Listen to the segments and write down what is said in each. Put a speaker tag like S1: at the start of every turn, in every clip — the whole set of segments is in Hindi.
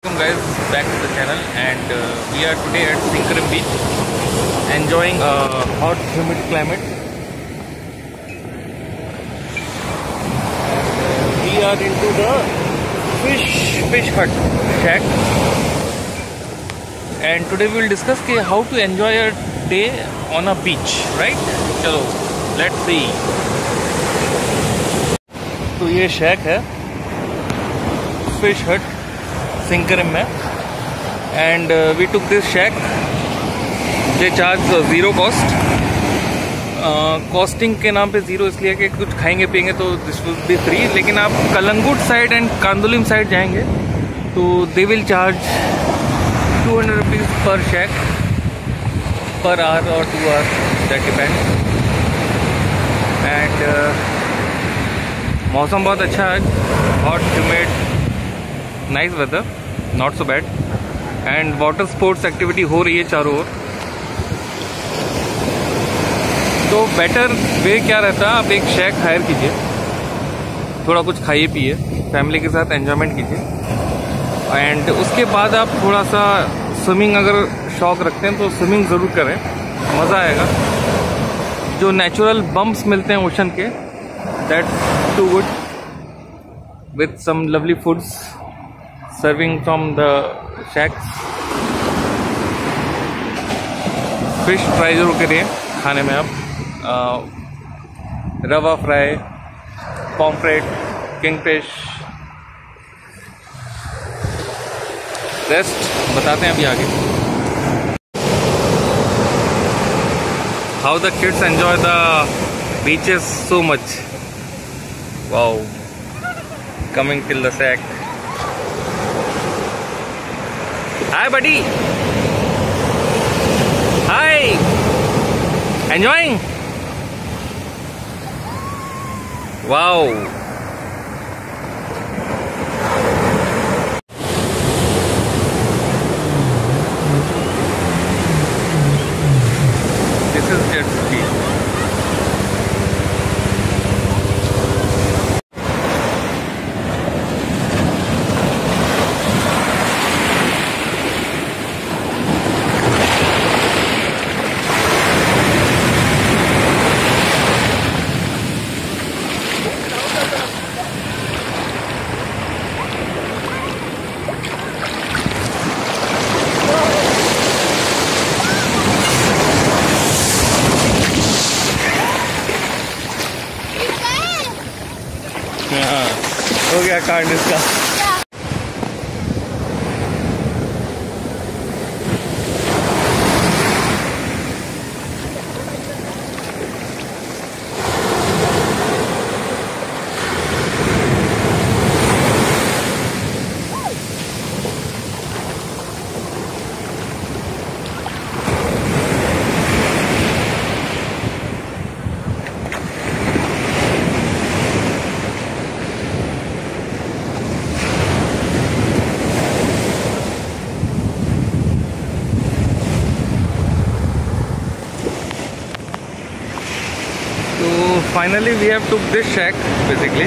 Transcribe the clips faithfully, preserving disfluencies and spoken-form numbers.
S1: Welcome guys back to the channel, and uh, we are today at Sinkaram Beach enjoying a hot humid climate. And, uh, we are into the fish fish hut shack, and today we will discuss ke how to enjoy a day on a beach, right? Chalo, let's see. तो ये शैक है फिश हट सिंकरम में, and we took this shack. They charge zero cost. Costing के नाम पे ज़ीरो इसलिए कि कुछ खाएंगे पियेंगे तो दिस विल बी फ्री. लेकिन आप Calangute side and Candolim side जाएंगे तो they will charge two hundred rupees per shack per hour और two hour, that depend. And मौसम बहुत अच्छा है, hot humid, nice weather, not so bad. And water sports activity हो रही है चारों ओर. तो बेटर वे क्या रहता है, आप एक शैक हायर कीजिए, थोड़ा कुछ खाइए पिए, फैमिली के साथ एंजॉयमेंट कीजिए, एंड उसके बाद आप थोड़ा सा स्विमिंग अगर शौक रखते हैं तो स्विमिंग ज़रूर करें, मज़ा आएगा. जो नेचुरल बम्प्स मिलते हैं ओशन के, that's too good, with some lovely foods serving from the shacks. Fish fry जरूर करिए खाने में आप. रवा फ्राई, पॉम्फ्रेट, किंगफिश. रेस्ट बताते हैं अभी आगे. How the kids enjoy the beaches so much. Wow, coming till the sack. Hi buddy. Hi. Enjoying? Wow. This is jet ski. हो गया कार्ड इसका. Finally we have took this shack basically.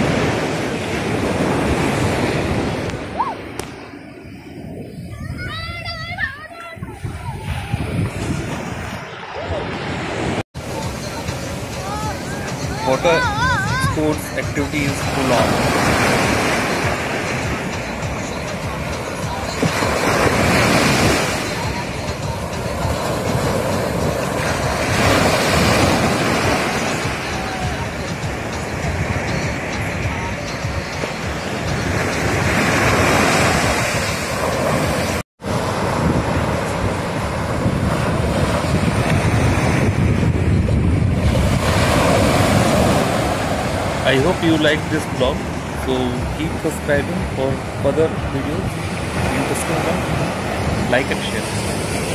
S1: Water sports activities full on. I hope you like this vlog, so keep subscribing for further videos, interesting ones, like and share.